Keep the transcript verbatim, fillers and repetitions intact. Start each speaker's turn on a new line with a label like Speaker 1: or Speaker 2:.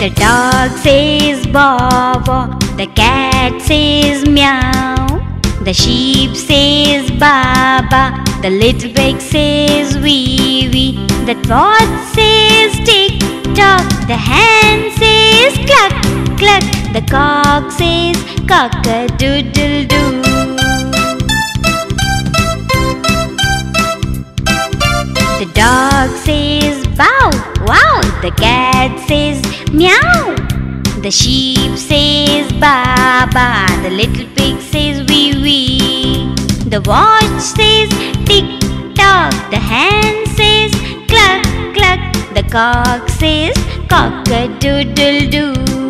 Speaker 1: The dog says bow wow, the cat says meow, the sheep says ba ba, the little pig says wee wee, the watch says tick tock, the hen says cluck cluck, the cock says cock-a-doodle-doo. The dog says bow wow, the cat says meow, the sheep says ba ba, the little pig says wee wee, the watch says tick tock, the hen says cluck cluck, the cock says cock-a-doodle-doo.